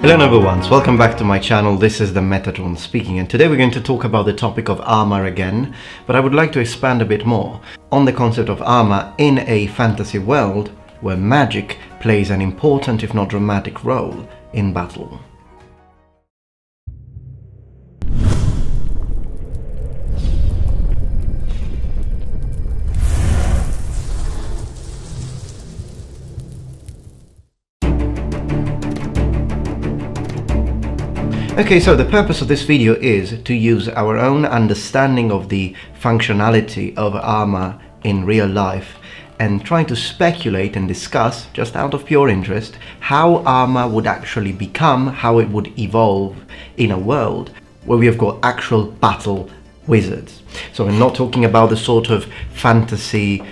Hello everyone, welcome back to my channel. This is the Metatron speaking, and today we're going to talk about the topic of armor again, but I would like to expand a bit more on the concept of armor in a fantasy world where magic plays an important, if not dramatic, role in battle. Okay, so the purpose of this video is to use our own understanding of the functionality of armor in real life and try to speculate and discuss, just out of pure interest, how armor would actually become, how it would evolve in a world where we have got actual battle wizards. So I'm not talking about the sort of fantasy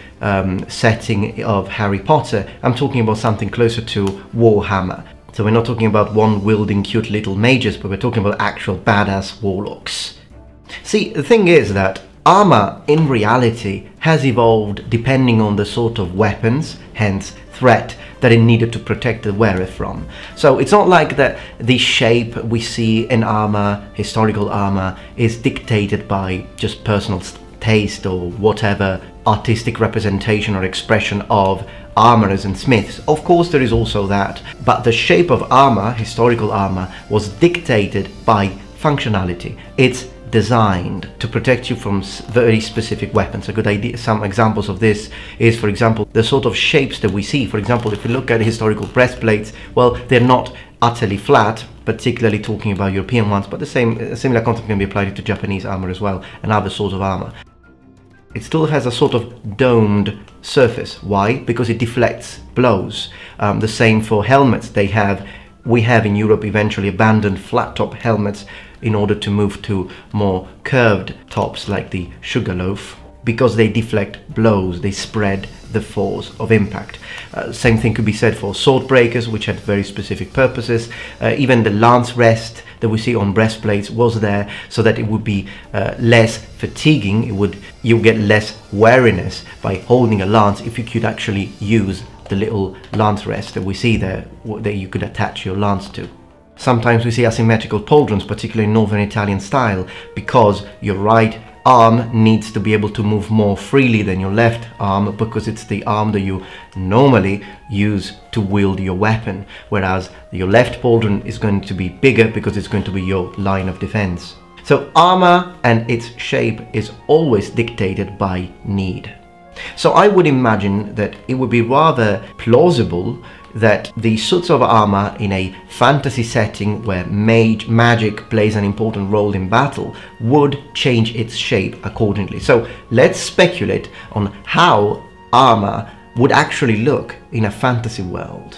setting of Harry Potter. I'm talking about something closer to Warhammer. So we're not talking about wand-wielding cute little mages, but we're talking about actual badass warlocks. See, the thing is that armor in reality has evolved depending on the sort of weapons, hence threat, that it needed to protect the wearer from. So it's not like that the shape we see in armor, historical armor, is dictated by just personal taste or whatever artistic representation or expression of armorers and smiths. Of course there is also that, but the shape of armor, historical armor, was dictated by functionality. It's designed to protect you from very specific weapons. A good idea, some examples of this is, for example, the sort of shapes that we see. For example, if you look at historical breastplates, well, they're not utterly flat, particularly talking about European ones, but a similar concept can be applied to Japanese armor as well, and other sorts of armor. It still has a sort of domed surface. Why? Because it deflects blows. The same for helmets. We have in Europe eventually abandoned flat top helmets in order to move to more curved tops like the Sugarloaf, because they deflect blows, they spread the force of impact. Same thing could be said for sword breakers, which had very specific purposes. Even the lance rest that we see on breastplates was there so that it would be less fatiguing. You get less weariness by holding a lance if you could actually use the little lance rest that we see there, that you could attach your lance to. Sometimes we see asymmetrical pauldrons, particularly in Northern Italian style, because your right arm needs to be able to move more freely than your left arm, because it's the arm that you normally use to wield your weapon, whereas your left pauldron is going to be bigger because it's going to be your line of defense. So armor and its shape is always dictated by need. So I would imagine that it would be rather plausible that the suits of armor in a fantasy setting where magic plays an important role in battle would change its shape accordingly. So let's speculate on how armor would actually look in a fantasy world.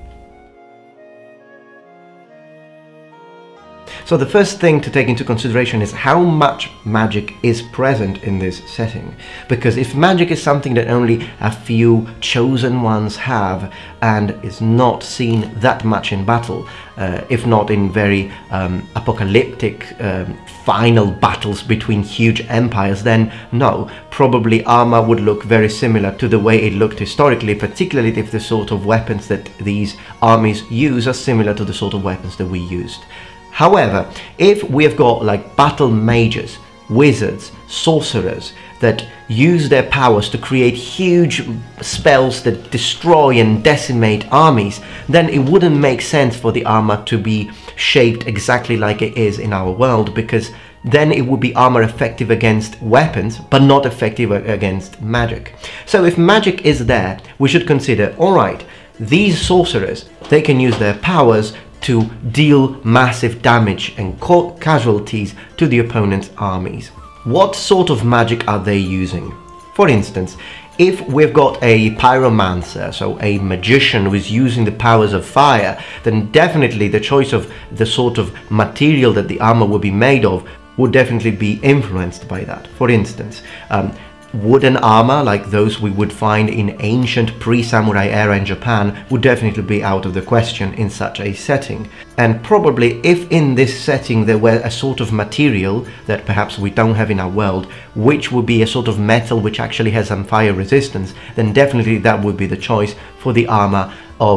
So the first thing to take into consideration is how much magic is present in this setting. Because if magic is something that only a few chosen ones have and is not seen that much in battle, if not in very apocalyptic final battles between huge empires, then no, probably armor would look very similar to the way it looked historically, particularly if the sort of weapons that these armies use are similar to the sort of weapons that we used. However, if we have got like battle mages, wizards, sorcerers that use their powers to create huge spells that destroy and decimate armies, then it wouldn't make sense for the armor to be shaped exactly like it is in our world, because then it would be armor effective against weapons, but not effective against magic. So if magic is there, we should consider, alright, these sorcerers, they can use their powers to deal massive damage and casualties to the opponent's armies. What sort of magic are they using? For instance, if we've got a pyromancer, so a magician who is using the powers of fire, then definitely the choice of the sort of material that the armor would be made of would definitely be influenced by that. For instance, wooden armor like those we would find in ancient pre-samurai era in Japan would definitely be out of the question in such a setting. And probably if in this setting there were a sort of material that perhaps we don't have in our world, which would be a sort of metal which actually has some fire resistance, then definitely that would be the choice for the armor of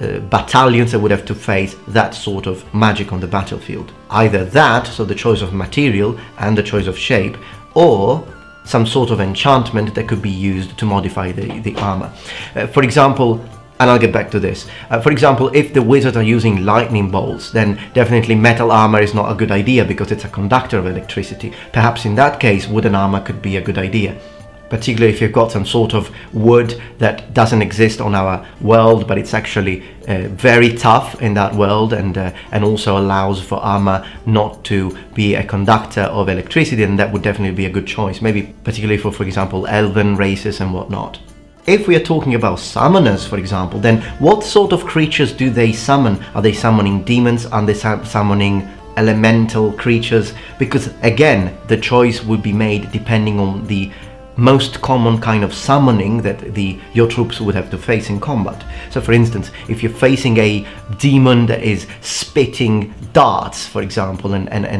battalions that would have to face that sort of magic on the battlefield. Either that, so the choice of material and the choice of shape, or some sort of enchantment that could be used to modify the armor. For example, and I'll get back to this. For example, if the wizards are using lightning bolts, then definitely metal armor is not a good idea because it's a conductor of electricity. Perhaps in that case, wooden armor could be a good idea. Particularly if you've got some sort of wood that doesn't exist on our world, but it's actually very tough in that world, and also allows for armor not to be a conductor of electricity, and that would definitely be a good choice. Maybe particularly for example, elven races and whatnot. If we are talking about summoners, for example, then what sort of creatures do they summon? Are they summoning demons? Are they summoning elemental creatures? Because again, the choice would be made depending on the most common kind of summoning that your troops would have to face in combat. So for instance, if you're facing a demon that is spitting darts, for example,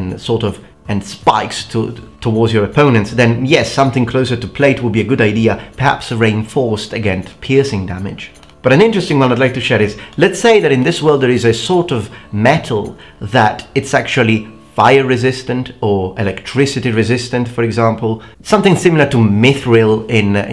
and spikes towards your opponents, then yes, something closer to plate would be a good idea, perhaps reinforced against piercing damage. But an interesting one I'd like to share is, let's say that in this world there is a sort of metal that it's actually fire resistant or electricity resistant, for example, something similar to mithril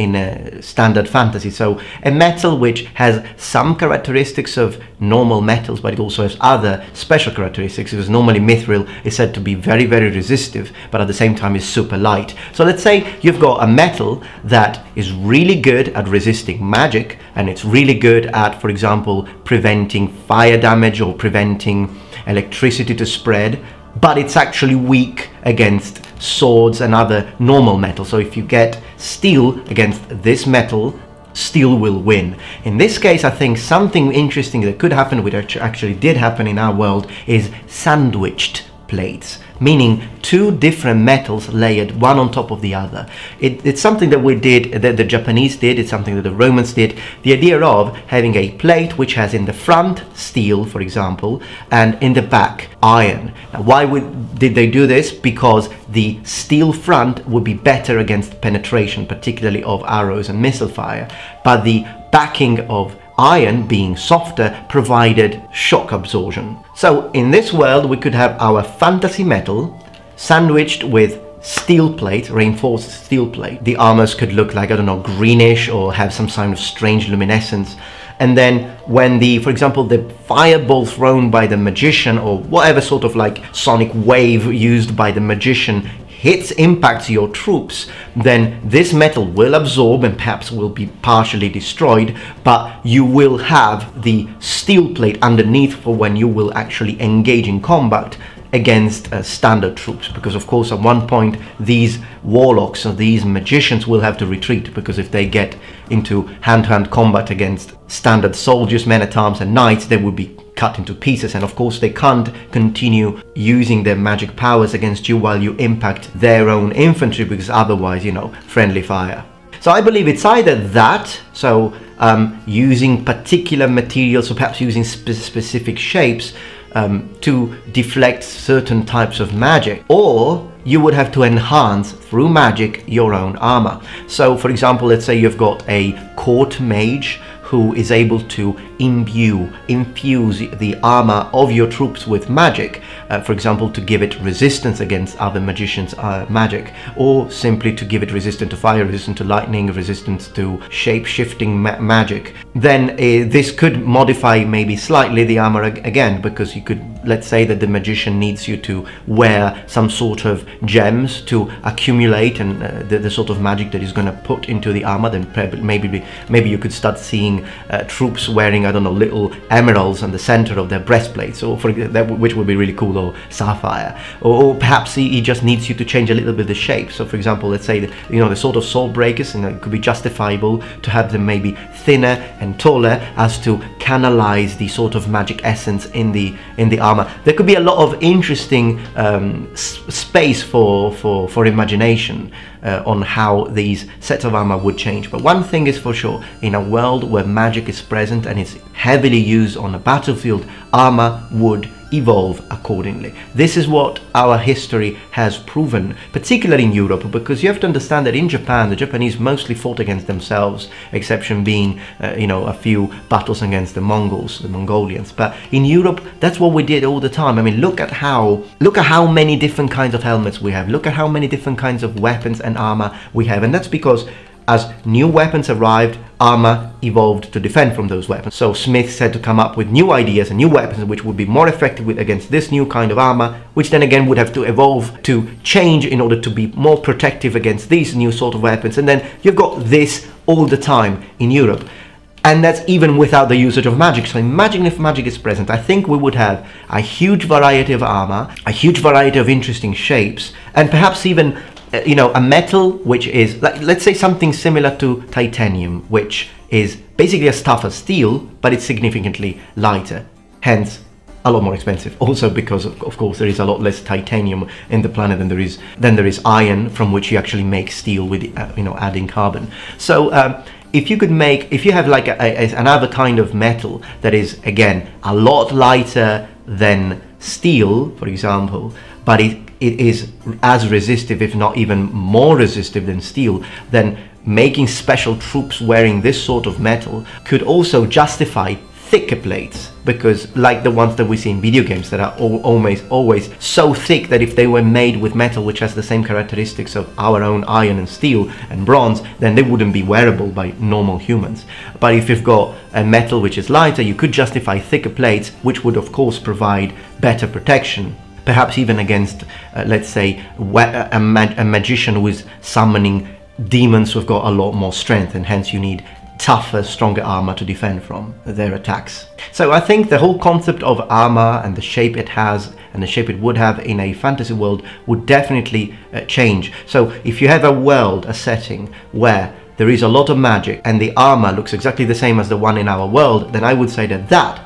in standard fantasy. So a metal which has some characteristics of normal metals, but it also has other special characteristics, because normally mithril is said to be very, very resistive, but at the same time is super light. So let's say you've got a metal that is really good at resisting magic, and it's really good at, for example, preventing fire damage or preventing electricity to spread, but it's actually weak against swords and other normal metals. So if you get steel against this metal, steel will win. In this case, I think something interesting that could happen, which actually did happen in our world, is sandwiched plates, meaning two different metals layered one on top of the other. It's something that we did, that the Japanese did, it's something that the Romans did. The idea of having a plate which has in the front steel, for example, and in the back iron. Now, why did they do this? Because the steel front would be better against penetration, particularly of arrows and missile fire, but the backing of iron, being softer, provided shock absorption. So in this world we could have our fantasy metal sandwiched with steel plate, reinforced steel plate. The armors could look like, I don't know, greenish or have some kind of strange luminescence. And then when for example, the fireball thrown by the magician, or whatever sort of like sonic wave used by the magician, impacts your troops, then this metal will absorb and perhaps will be partially destroyed, but you will have the steel plate underneath for when you will actually engage in combat against standard troops, because of course at one point these warlocks or these magicians will have to retreat, because if they get into hand-to-hand combat against standard soldiers, men-at-arms and knights, they would be cut into pieces, and of course they can't continue using their magic powers against you while you impact their own infantry, because otherwise, you know, friendly fire. So I believe it's either that, so using particular materials, or perhaps using specific shapes to deflect certain types of magic, or you would have to enhance through magic your own armor. So for example, let's say you've got a court mage who is able to infuse the armor of your troops with magic, for example, to give it resistance against other magicians' magic, or simply to give it resistance to fire, resistance to lightning, resistance to shape-shifting magic. Then this could modify maybe slightly the armor again, because you could, let's say that the magician needs you to wear some sort of gems to accumulate and the sort of magic that is going to put into the armor. Then maybe you could start seeing troops wearing, I don't know, little emeralds on the center of their breastplates, or which would be really cool, or sapphire, or perhaps he just needs you to change a little bit the shape. So for example, let's say that, you know, the sort of sword breakers, and it could be justifiable to have them maybe thinner and taller as to canalize the sort of magic essence in the armor. There could be a lot of interesting space for imagination on how these sets of armor would change. But one thing is for sure, in a world where magic is present and is heavily used on a battlefield, armor would evolve accordingly. This is what our history has proven, particularly in Europe, because you have to understand that in Japan, the Japanese mostly fought against themselves, exception being, a few battles against the Mongols, the Mongolians. But in Europe, that's what we did all the time. I mean, look at how many different kinds of helmets we have. Look at how many different kinds of weapons and armor we have. And that's because as new weapons arrived, armor evolved to defend from those weapons. So smiths had to come up with new ideas and new weapons which would be more effective against this new kind of armor, which then again would have to evolve to change in order to be more protective against these new sort of weapons. And then you've got this all the time in Europe. And that's even without the usage of magic. So imagine if magic is present. I think we would have a huge variety of armor, a huge variety of interesting shapes, and perhaps even a metal which is, like, let's say something similar to titanium, which is basically as tough as steel, but it's significantly lighter, hence a lot more expensive. Also because of course there is a lot less titanium in the planet than there is iron, from which you actually make steel with adding carbon. So if you have like another kind of metal that is again a lot lighter than steel, for example, but it is as resistive, if not even more resistive than steel, then making special troops wearing this sort of metal could also justify thicker plates, because like the ones that we see in video games that are always so thick that if they were made with metal which has the same characteristics of our own iron and steel and bronze, then they wouldn't be wearable by normal humans. But if you've got a metal which is lighter, you could justify thicker plates, which would of course provide better protection. Perhaps even against, let's say, a magician who is summoning demons who've got a lot more strength, and hence you need tougher, stronger armor to defend from their attacks. So I think the whole concept of armor and the shape it has and the shape it would have in a fantasy world would definitely change. So if you have a setting where there is a lot of magic and the armor looks exactly the same as the one in our world, then I would say that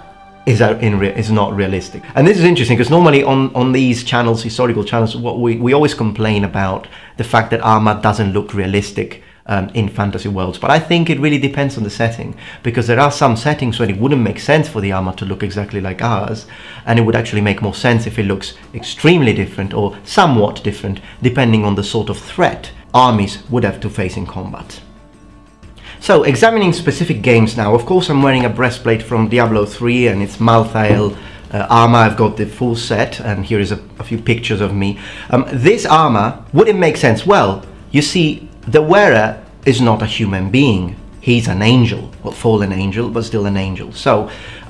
is not realistic. And this is interesting because normally on these channels, historical channels, what we always complain about the fact that armor doesn't look realistic in fantasy worlds. But I think it really depends on the setting, because there are some settings where it wouldn't make sense for the armor to look exactly like ours, and it would actually make more sense if it looks extremely different or somewhat different depending on the sort of threat armies would have to face in combat. So, examining specific games now. Of course, I'm wearing a breastplate from Diablo 3 and it's Malthael armor. I've got the full set, and here is a few pictures of me. This armor wouldn't make sense. Well, you see, the wearer is not a human being. He's an angel, well, fallen angel, but still an angel. So,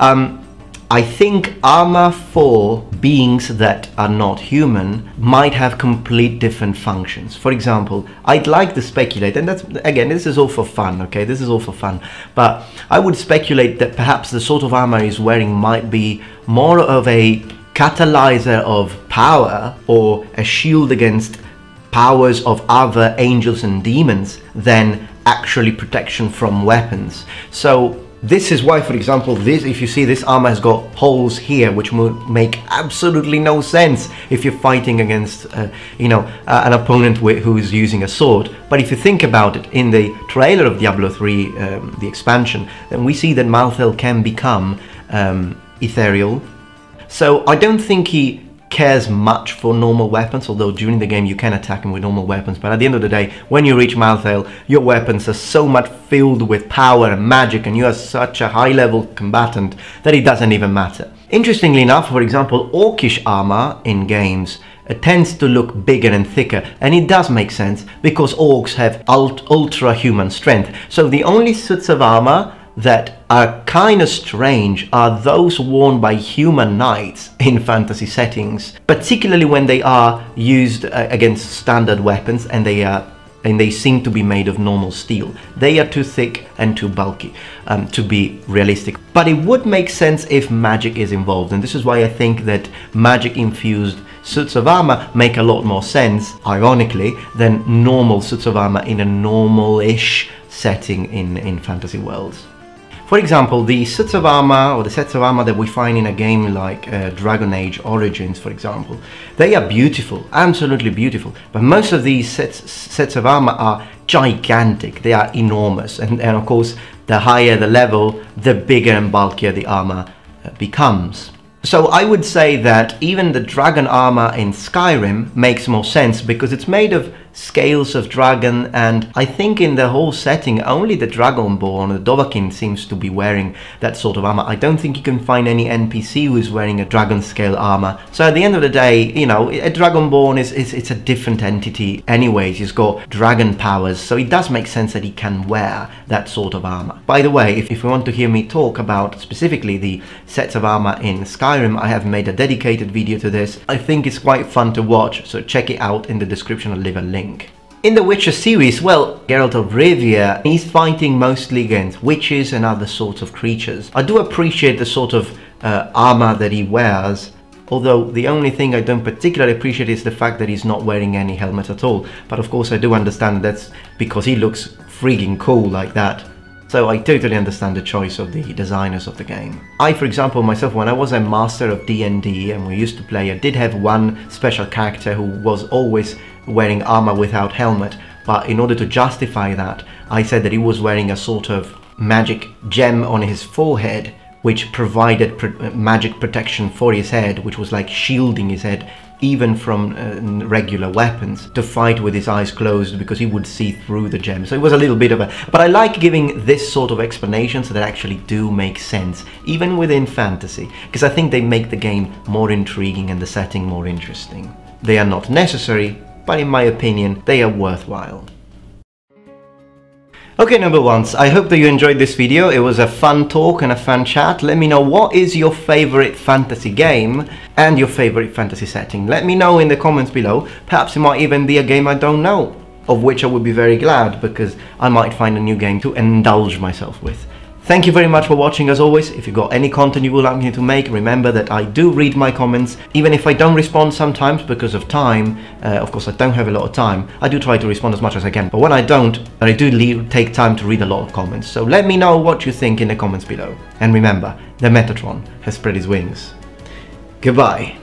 I think armor for beings that are not human might have complete different functions. For example, I'd like to speculate, and that's, again, this is all for fun, okay? This is all for fun. But I would speculate that perhaps the sort of armor he's wearing might be more of a catalyzer of power, or a shield against powers of other angels and demons, than actually protection from weapons. So this is why, for example, if you see, this armor has got holes here, which would make absolutely no sense if you're fighting against, an opponent who's using a sword. But if you think about it, in the trailer of Diablo 3, the expansion, then we see that Malthael can become ethereal. So I don't think he cares much for normal weapons, although during the game you can attack him with normal weapons. But at the end of the day, when you reach Malthael, your weapons are so much filled with power and magic, and you are such a high-level combatant that it doesn't even matter. Interestingly enough, for example, orcish armor in games tends to look bigger and thicker, and it does make sense because orcs have ultra-human strength. So the only suits of armor that are kind of strange are those worn by human knights in fantasy settings, particularly when they are used against standard weapons and they seem to be made of normal steel. They are too thick and too bulky to be realistic. But it would make sense if magic is involved, and this is why I think that magic infused suits of armor make a lot more sense, ironically, than normal suits of armor in a normal-ish setting in fantasy worlds. For example, the suits of armor, or the sets of armor that we find in a game like Dragon Age Origins, for example, they are beautiful, absolutely beautiful. But most of these sets of armor are gigantic, they are enormous. And of course, the higher the level, the bigger and bulkier the armor becomes. So I would say that even the dragon armor in Skyrim makes more sense because it's made of scales of dragon, and I think in the whole setting only the Dragonborn, the Dovahkiin, seems to be wearing that sort of armor. I don't think you can find any NPC who is wearing a dragon scale armor. So at the end of the day, you know, a Dragonborn it's a different entity anyways. He's got dragon powers, so it does make sense that he can wear that sort of armor. By the way, if you want to hear me talk about specifically the sets of armor in Skyrim, I have made a dedicated video to this. I think it's quite fun to watch, so check it out. In the description I'll leave a link. In the Witcher series, well, Geralt of Rivia, he's fighting mostly against witches and other sorts of creatures. I do appreciate the sort of armor that he wears, although the only thing I don't particularly appreciate is the fact that he's not wearing any helmet at all. But of course I do understand that's because he looks freaking cool like that. So I totally understand the choice of the designers of the game. I, for example, myself, when I was a master of D&D and we used to play, I did have one special character who was always wearing armor without helmet, but in order to justify that, I said that he was wearing a sort of magic gem on his forehead, which provided magic protection for his head, which was like shielding his head even from regular weapons, to fight with his eyes closed because he would see through the gem. So it was a little bit of a... But I like giving this sort of explanations that actually do make sense, even within fantasy, because I think they make the game more intriguing and the setting more interesting. They are not necessary, but in my opinion, they are worthwhile. Okay, number ones, I hope that you enjoyed this video. It was a fun talk and a fun chat. Let me know what is your favorite fantasy game and your favorite fantasy setting. Let me know in the comments below. Perhaps it might even be a game I don't know, of which I would be very glad, because I might find a new game to indulge myself with. Thank you very much for watching. As always, if you've got any content you would like me to make, remember that I do read my comments, even if I don't respond sometimes because of time. Of course, I don't have a lot of time. I do try to respond as much as I can, but when I don't, I do take time to read a lot of comments. So let me know what you think in the comments below. And remember, the Metatron has spread his wings. Goodbye.